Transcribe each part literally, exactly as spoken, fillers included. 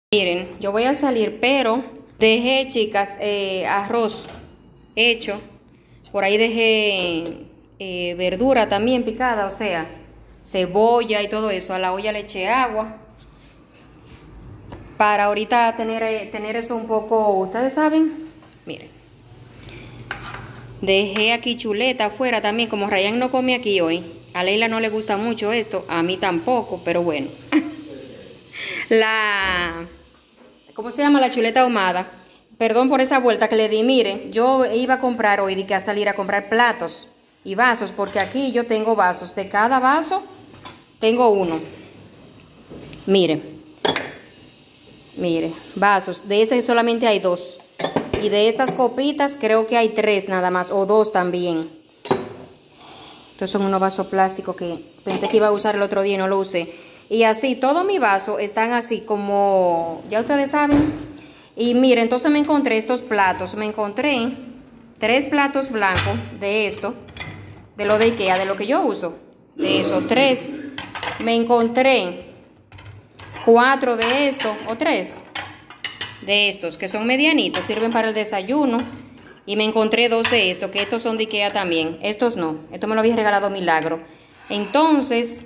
Miren, yo voy a salir, pero dejé, chicas, eh, arroz hecho. Por ahí dejé eh, verdura también picada, o sea, cebolla y todo eso. A la olla le eché agua. Para ahorita tener, eh, tener eso un poco, ustedes saben, miren. Dejé aquí chuleta afuera también, como Ryan no come aquí hoy. A Leila no le gusta mucho esto, a mí tampoco, pero bueno. La... ¿Cómo se llama? La chuleta ahumada. Perdón por esa vuelta que le di. Miren, yo iba a comprar hoy, de que a salir a comprar platos y vasos, porque aquí yo tengo vasos. De cada vaso tengo uno. Miren. Miren, vasos. De ese solamente hay dos. Y de estas copitas creo que hay tres nada más, o dos también. Estos son unos vasos plásticos que pensé que iba a usar el otro día y no lo usé. Y así, todos mis vasos están así como, ya ustedes saben. Y miren, entonces me encontré estos platos. Me encontré tres platos blancos de esto, de lo de Ikea, de lo que yo uso. De esos tres. Me encontré cuatro de estos, o tres, de estos, que son medianitos, sirven para el desayuno. Y me encontré dos de estos, que estos son de Ikea también. Estos no, esto me lo había regalado Milagro. Entonces...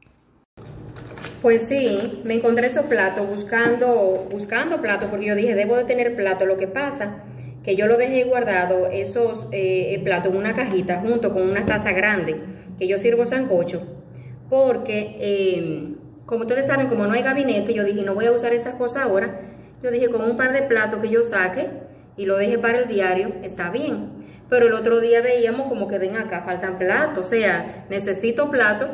Pues sí, me encontré esos platos buscando, buscando platos, porque yo dije, debo de tener platos. Lo que pasa, que yo lo dejé guardado, esos eh, platos en una cajita, junto con una taza grande, que yo sirvo sancocho, porque, eh, como ustedes saben, como no hay gabinete, yo dije, no voy a usar esas cosas ahora. Yo dije, con un par de platos que yo saque y lo deje para el diario, está bien. Pero el otro día veíamos como que ven acá, faltan platos, o sea, necesito platos.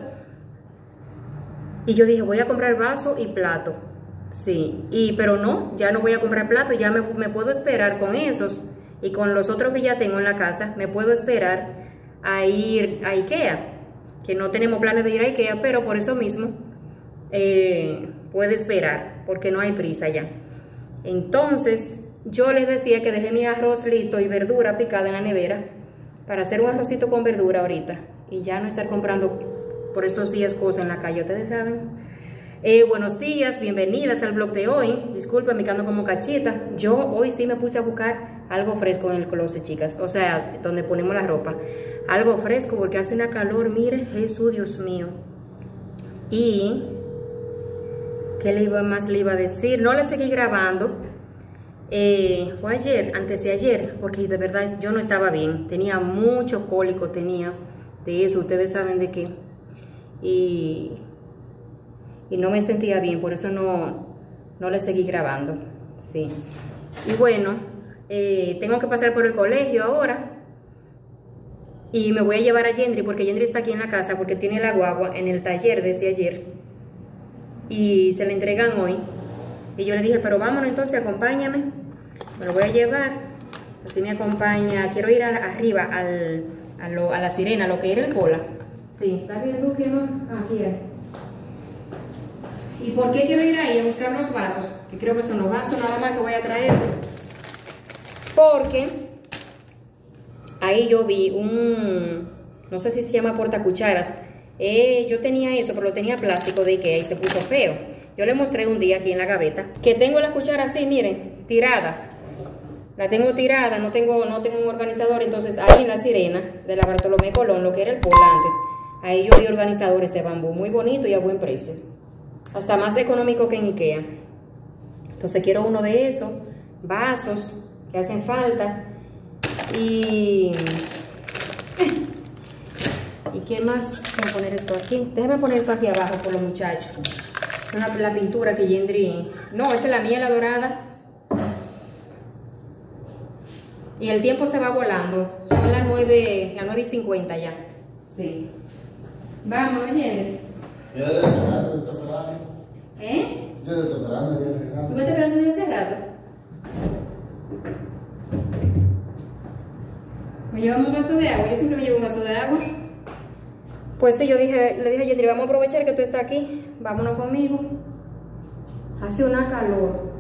Y yo dije, voy a comprar vaso y plato. Sí, y, pero no, ya no voy a comprar plato, ya me, me puedo esperar con esos. Y con los otros que ya tengo en la casa, me puedo esperar a ir a Ikea. Que no tenemos planes de ir a Ikea, pero por eso mismo eh, puede esperar, porque no hay prisa ya. Entonces, yo les decía que dejé mi arroz listo y verdura picada en la nevera para hacer un arrocito con verdura ahorita. Y ya no estar comprando por estos días cosas en la calle, ustedes saben. Eh, buenos días, bienvenidas al vlog de hoy. Disculpen, me quedo como cachita. Yo hoy sí me puse a buscar algo fresco en el closet, chicas. O sea, donde ponemos la ropa. Algo fresco porque hace una calor, mire, Jesús, Dios mío. Y, ¿qué le iba más le iba a decir? No le seguí grabando. Eh, fue ayer, antes de ayer, porque de verdad yo no estaba bien. Tenía mucho cólico, tenía de eso, ustedes saben de qué. Y, y no me sentía bien, por eso no, no le seguí grabando. Sí. Y bueno, eh, tengo que pasar por el colegio ahora. Y me voy a llevar a Yendri, porque Yendri está aquí en la casa, porque tiene la guagua en el taller desde ayer. Y se la entregan hoy. Y yo le dije, pero vámonos entonces, acompáñame. Me lo voy a llevar. Así me acompaña. Quiero ir a, arriba al, a, lo, a la sirena, lo que era el cola. Sí, ¿estás viendo que no? Aquí hay. ¿Y por qué quiero ir ahí a buscar los vasos? Que creo que son los vasos nada más que voy a traer. Porque ahí yo vi un, no sé si se llama portacucharas. Eh, yo tenía eso, pero lo tenía plástico de Ikea y se puso feo. Yo le mostré un día aquí en la gaveta que tengo la cuchara así, miren, tirada. La tengo tirada, no tengo, no tengo un organizador. Entonces ahí en la sirena de la Bartolomé Colón, lo que era el polo antes, ahí yo vi organizadores de bambú muy bonito y a buen precio. Hasta más económico que en Ikea. Entonces quiero uno de esos. Vasos que hacen falta. Y... ¿Y qué más? Voy a poner esto aquí. Déjame poner esto aquí abajo por los muchachos. Es la, la pintura que Yendri... No, esa es la mía, la dorada. Y el tiempo se va volando. Son las nueve, las nueve y cincuenta ya. Sí. Vámonos, Yendri. Yo desde hace rato te estoy esperando. ¿Eh? Yo te estoy esperando desde hace rato. ¿Tú me estás esperando desde hace rato? ¿Me llevamos un vaso de agua? Yo siempre me llevo un vaso de agua. Pues sí, yo dije, le dije a Yendri, vamos a aprovechar que tú estás aquí. Vámonos conmigo. Hace una calor.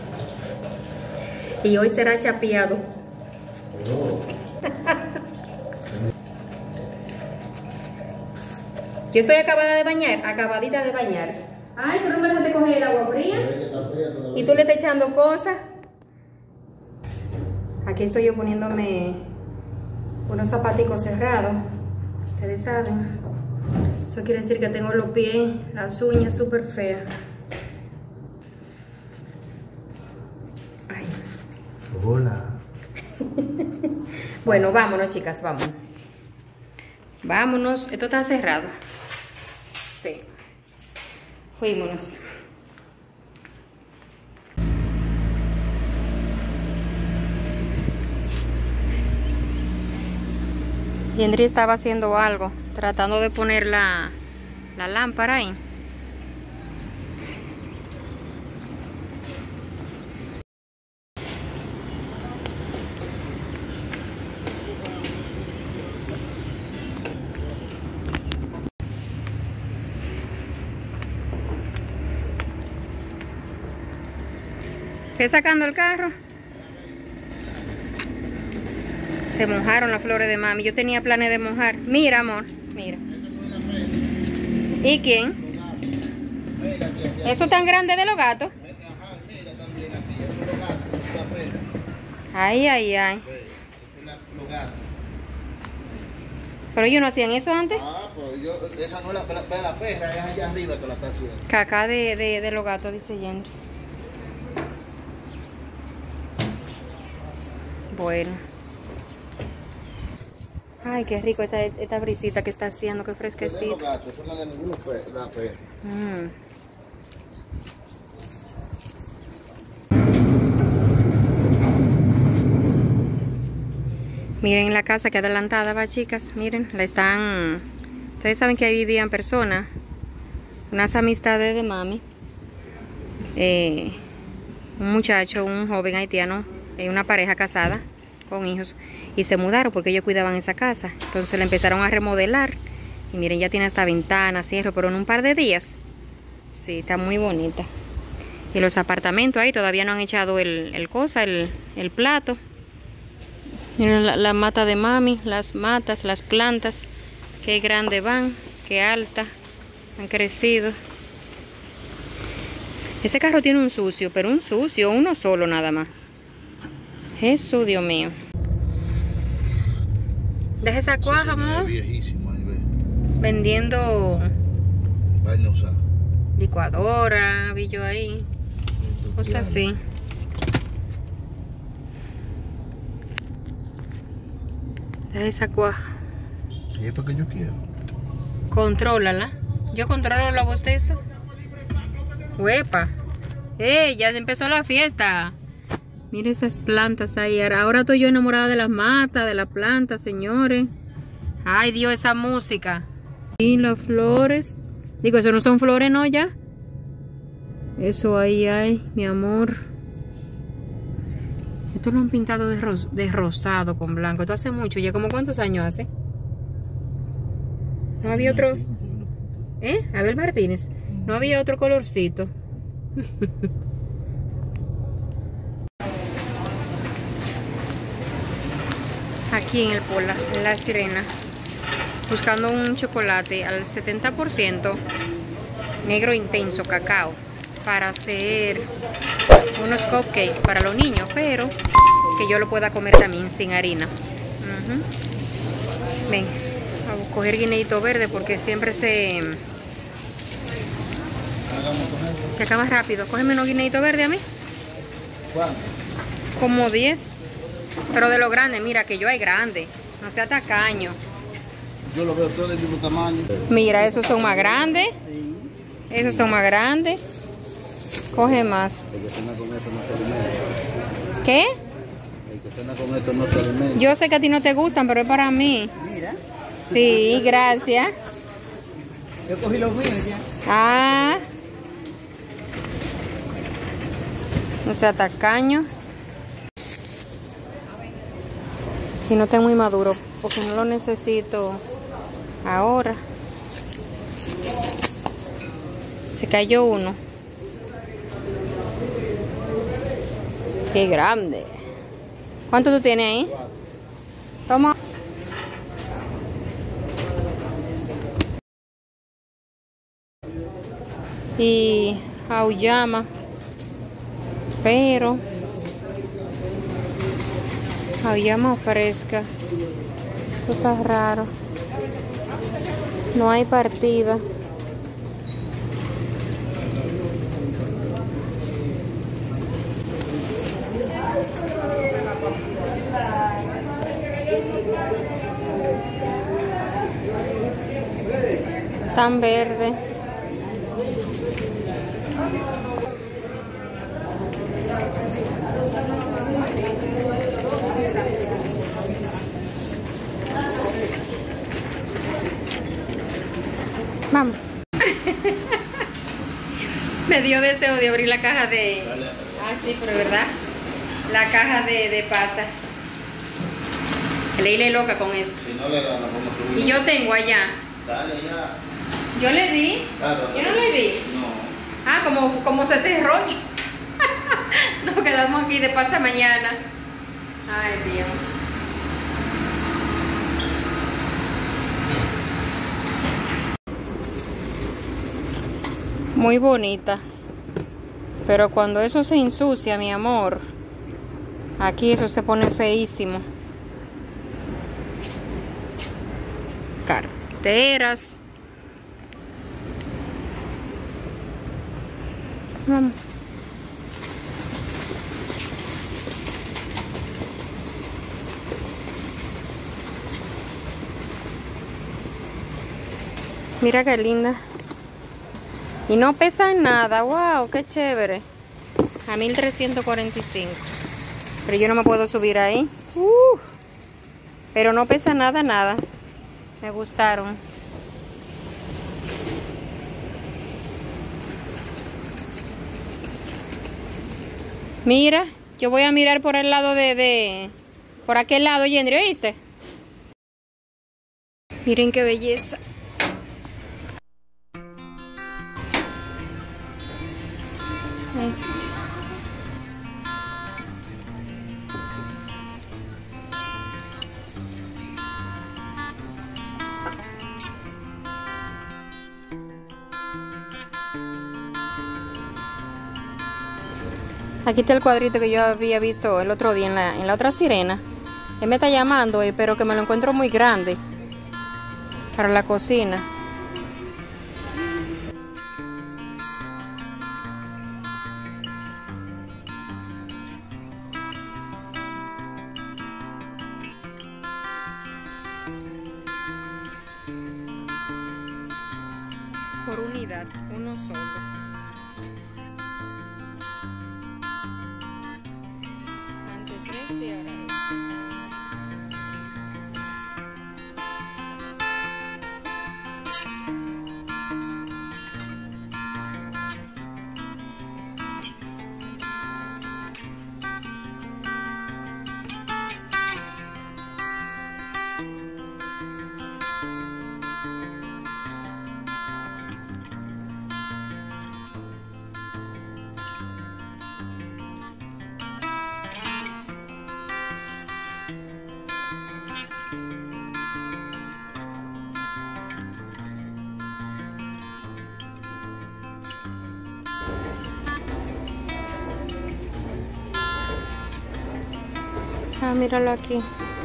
Y hoy será chapeado. Oh. Yo estoy acabada de bañar, acabadita de bañar. Ay, pero no me dejaste coger el agua fría. Y tú le estás echando cosas. Aquí estoy yo poniéndome unos zapaticos cerrados. Ustedes saben. Eso quiere decir que tengo los pies, las uñas súper feas. Ay. Hola. Bueno, vámonos, chicas, vámonos. Vámonos. Esto está cerrado. Sí. Fuímonos. Yendri estaba haciendo algo, tratando de poner la, la lámpara ahí. ¿Qué sacando el carro? Se mojaron las flores de mami. Yo tenía planes de mojar. Mira, amor, mira. ¿Y quién? ¿Eso tan grande de los gatos? Ay, ay, ay. Pero ellos no hacían eso antes. Ah, pues yo, esa no es la, la, la perra, es allá arriba que la está haciendo. Caca de, de, de los gatos, dice Yendri. Bueno. Ay, qué rico esta, esta brisita que está haciendo, qué fresquecita. Los gatos, son las de ninguno, la perra. Mm. Miren la casa que adelantada va, chicas. Miren, la están... Ustedes saben que ahí vivían personas. Unas amistades de mami. Eh, un muchacho, un joven haitiano, eh, una pareja casada con hijos. Y se mudaron porque ellos cuidaban esa casa. Entonces la empezaron a remodelar. Y miren, ya tiene hasta ventanas, cierre, pero en un par de días. Sí, está muy bonita. Y los apartamentos ahí todavía no han echado el, el cosa, el, el plato. Miren la, la mata de mami, las matas, las plantas. Qué grande van, qué alta. Han crecido. Ese carro tiene un sucio, pero un sucio, uno solo nada más. Jesús, Dios mío. Deja esa cuaja, amor. Viejísimo, ahí ve. Vendiendo Vaina usada. licuadora, vi yo ahí. Cosas así. Deja esa cuaja. Y es porque yo quiero. Contrólala. Yo controlo la voz de eso. Huepa. ¡Eh! Ya se empezó la fiesta. Mira esas plantas ahí. Ahora estoy yo enamorada de las matas, de las plantas, señores. Ay, Dios, esa música. Y las flores. Digo, eso no son flores, ¿no? Ya. Eso ahí hay, mi amor. Esto lo han pintado de, ros de rosado con blanco. Esto hace mucho. ¿Ya como cuántos años hace? No había otro... ¿Eh? Abel Martínez. No había otro colorcito. Aquí en el Pola, en La Sirena, buscando un chocolate al setenta por ciento negro intenso, cacao, para hacer unos cupcakes para los niños, pero que yo lo pueda comer también sin harina. Uh-huh. Ven, a coger guineito verde porque siempre se se acaba rápido. Cógeme unos guineitos verdes a mí. ¿Cuánto? Como diez. Pero de lo grande, mira que yo hay grande. No sea tacaño. Yo lo veo todo del mismo tamaño. Mira, esos son más grandes. Esos son más grandes. Coge más. El que cena con esto no se alimenta. ¿Qué? El que cena con esto no se alimenta. Yo sé que a ti no te gustan, pero es para mí. Mira, Sí, gracias. yo cogí los míos ya. Ah. No sea tacaño. Que no esté muy maduro, porque no lo necesito ahora. Se cayó uno. Qué grande. ¿Cuánto tú tienes ahí? Toma. y auyama, pero auyama fresca. Esto está raro. No hay partida. Tan verde. Vamos. Me dio deseo de abrir la caja de... Ah, sí, pero verdad. La caja de, de pasta. Leile loca con esto. Si no le da, la vamos a subir. Y yo tengo allá. Dale ya. Yo le di. Claro, Yo no le di. No. Ah, como, como se cerró. Nos quedamos aquí de pasta mañana. Ay, Dios. Muy bonita. Pero cuando eso se ensucia, mi amor, aquí eso se pone feísimo. Carteras. Vamos. Mira qué linda. Y no pesan nada. Wow, qué chévere. A mil trescientos cuarenta y cinco. Pero yo no me puedo subir ahí. Uh, pero no pesa nada, nada. Me gustaron. Mira, yo voy a mirar por el lado de... de por aquel lado, Yendri, ¿oíste? Miren qué belleza. Este. Aquí está el cuadrito que yo había visto el otro día en la, en la otra sirena. Él me está llamando, eh, pero que me lo encuentro muy grande para la cocina. Por unidad, uno solo. Antes este y ahora este. Ah, míralo aquí.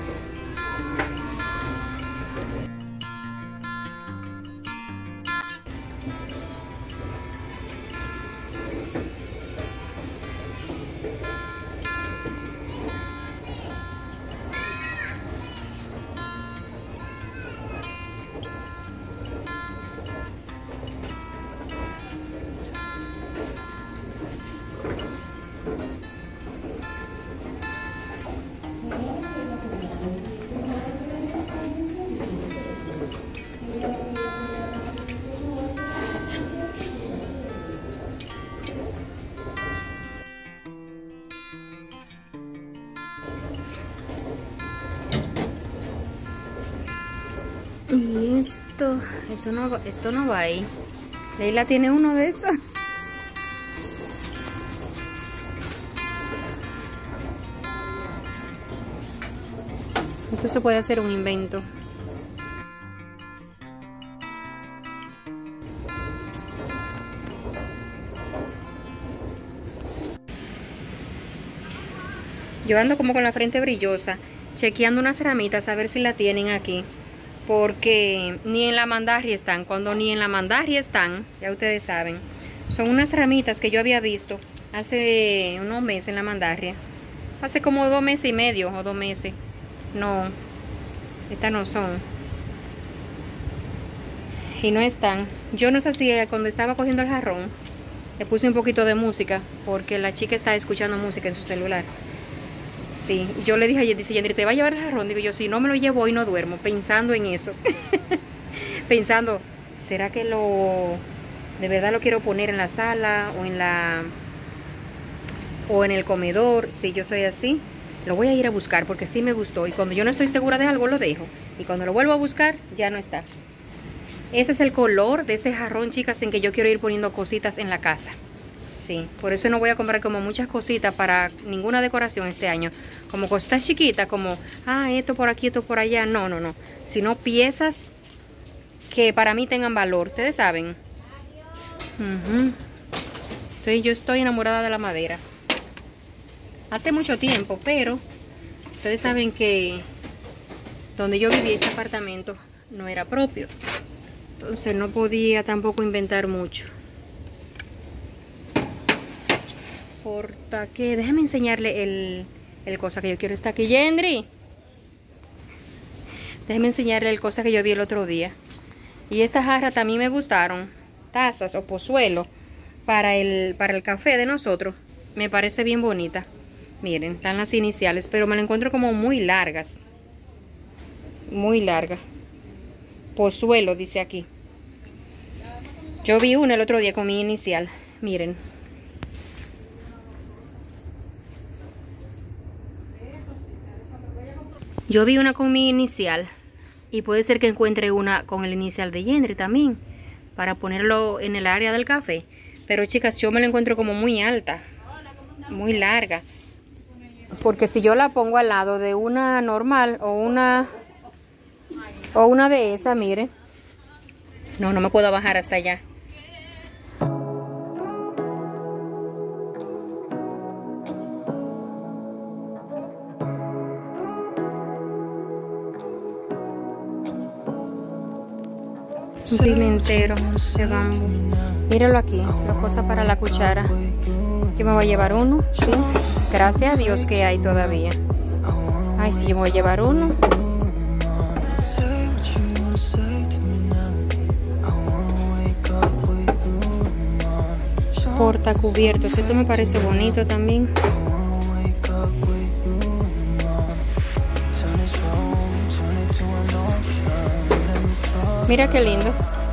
Y esto, eso no, va- esto no va ahí. Leila tiene uno de esos. Esto se puede hacer un invento. Yo ando como con la frente brillosa, chequeando unas ramitas a ver si la tienen aquí. Porque ni en la mandarria están. Cuando ni en la mandarria están, ya ustedes saben. Son unas ramitas que yo había visto hace unos meses en la mandarria. Hace como dos meses y medio o dos meses. No, estas no son. Y no están. Yo no sé si cuando estaba cogiendo el jarrón le puse un poquito de música, porque la chica está escuchando música en su celular. Sí, yo le dije a ella, dice Yendri, ¿te va a llevar el jarrón? Digo yo, si no me lo llevo hoy no duermo, pensando en eso. Pensando, ¿será que lo de verdad lo quiero poner en la sala o en la o en el comedor? Si yo soy así, lo voy a ir a buscar porque sí me gustó. Y cuando yo no estoy segura de algo lo dejo. Y cuando lo vuelvo a buscar, ya no está. Ese es el color de ese jarrón, chicas, en que yo quiero ir poniendo cositas en la casa. Sí, por eso no voy a comprar como muchas cositas para ninguna decoración este año. Como cositas chiquitas, como, ah, esto por aquí, esto por allá. No, no, no. Sino piezas que para mí tengan valor. Ustedes saben. Uh-huh. Sí, yo estoy enamorada de la madera. Hace mucho tiempo, pero ustedes saben que donde yo vivía, ese apartamento, no era propio. Entonces no podía tampoco inventar mucho. Porta que, déjame enseñarle el, el cosa que yo quiero. Está aquí, Yendri. Déjame enseñarle el cosa que yo vi el otro día. Y estas jarras también me gustaron. Tazas o pozuelo para el, para el café de nosotros. Me parece bien bonita. Miren, están las iniciales, pero me la encuentro como muy largas. Muy larga. Pozuelo dice aquí. Yo vi una el otro día con mi inicial. Miren. Yo vi una con mi inicial. Y puede ser que encuentre una con el inicial de Yendri también. Para ponerlo en el área del café. Pero chicas, yo me la encuentro como muy alta. Muy larga. Porque si yo la pongo al lado de una normal o una o una de esas, miren. No, no me puedo bajar hasta allá. Un pimentero de bambú. Míralo aquí, la cosa para la cuchara. Yo me voy a llevar uno, sí. Gracias a Dios que hay todavía. Ay, sí, yo me voy a llevar uno. Portacubiertos. Esto me parece bonito también. Mira qué lindo.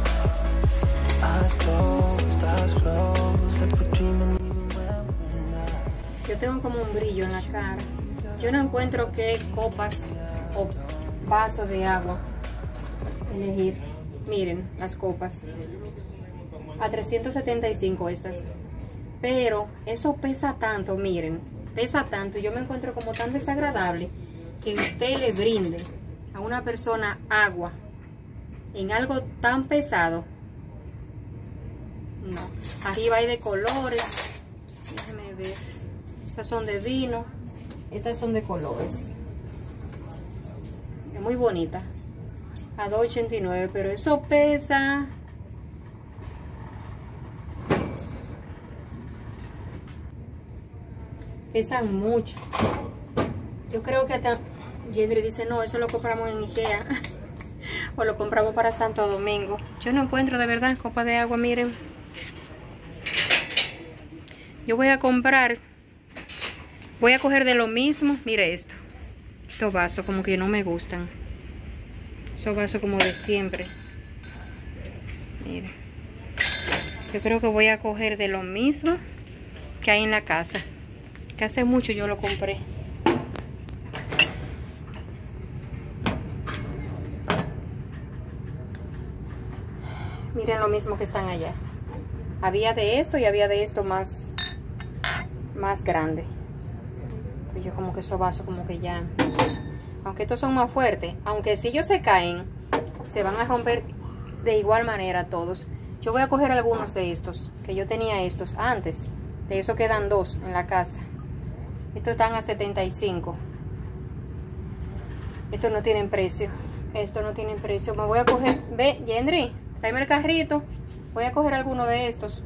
Yo tengo como un brillo en la cara. Yo no encuentro qué copas o vasos de agua elegir. Miren las copas. A trescientos setenta y cinco estas. Pero eso pesa tanto, miren. Pesa tanto. Yo me encuentro como tan desagradable que usted le brinde a una persona agua en algo tan pesado. No. Arriba hay de colores. Déjenme ver. Estas son de vino. Estas son de colores. Es muy bonita. A dos ochenta y nueve. Pero eso pesa. Pesan mucho. Yo creo que hasta Yendri dice, no, eso lo compramos en Ikea. O lo compramos para Santo Domingo. Yo no encuentro de verdad copa de agua, miren. Yo voy a comprar. Voy a coger de lo mismo. Mire esto. Estos vasos como que no me gustan. Esos vasos como de siempre. Miren. Yo creo que voy a coger de lo mismo que hay en la casa. Que hace mucho yo lo compré. Miren lo mismo que están allá. Había de esto y había de esto más más grande. Pero yo como que esos vasos como que ya, aunque estos son más fuertes, aunque si ellos se caen, se van a romper de igual manera todos. Yo voy a coger algunos de estos, que yo tenía estos antes. De eso quedan dos en la casa. Estos están a setenta y cinco. Estos no tienen precio. Estos no tienen precio. Me voy a coger... Ve, Yendri, tráeme el carrito. Voy a coger alguno de estos.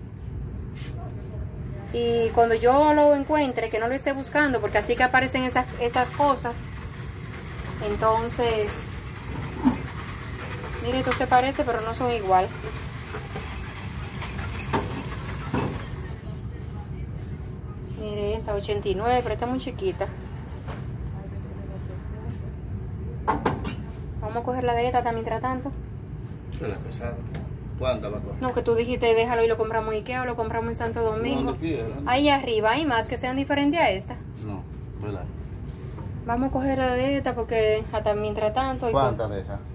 Y cuando yo lo encuentre, que no lo esté buscando, porque así que aparecen esas, esas cosas. Entonces... Mire, esto se parece, pero no son igual. Mire, esta ochenta y nueve, pero está muy chiquita. Vamos a coger la de esta también, mientras tanto. ¿Qué la pesaron? ¿Cuántas va a coger? No, que tú dijiste, déjalo y lo compramos en Ikea o lo compramos en Santo Domingo. ¿Dónde quieras? Ahí arriba hay más que sean diferentes a esta. No, ¿verdad? Vamos a coger la de esta porque hasta mientras tanto... ¿Cuántas de esas?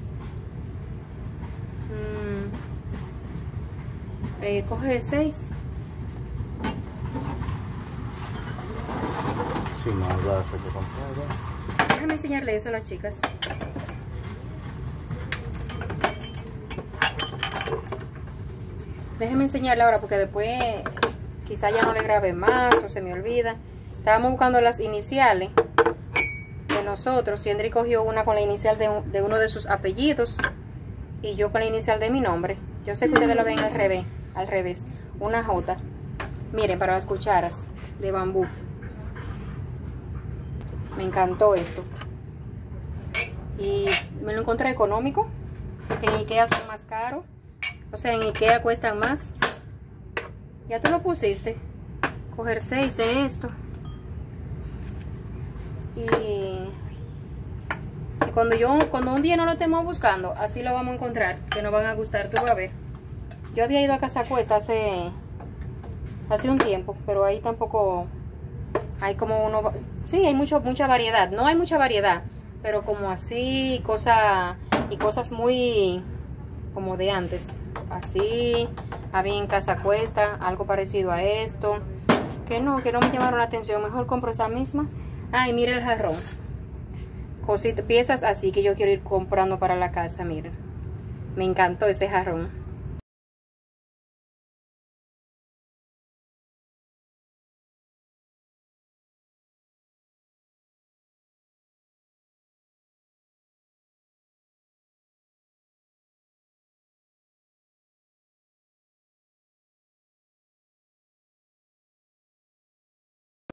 Mm, eh, coge seis. Sí, no, ya se que comprar ya. Déjame enseñarle eso a las chicas. Déjeme enseñarle ahora porque después quizá ya no le grabe más o se me olvida. Estábamos buscando las iniciales de nosotros. Yendri cogió una con la inicial de, de uno de sus apellidos y yo con la inicial de mi nombre. Yo sé que ustedes lo ven al revés, al revés. Una J. Miren, para las cucharas de bambú. Me encantó esto. Y me lo encontré económico. En Ikea son más caros. O sea, en Ikea cuestan más. Ya tú lo pusiste. Coger seis de esto. Y, y cuando yo, cuando un día no lo estemos buscando, así lo vamos a encontrar. Que nos van a gustar, tú vas a ver. Yo había ido a Casa Cuesta hace, hace un tiempo, pero ahí tampoco hay como uno. Sí, hay mucho, mucha variedad. No hay mucha variedad, pero como así, cosa, y cosas muy como de antes. Así, había en Casa Cuesta, algo parecido a esto. Que no, que no me llamaron la atención. Mejor compro esa misma. Ay, mire el jarrón. Cositas, piezas así que yo quiero ir comprando para la casa, miren. Me encantó ese jarrón.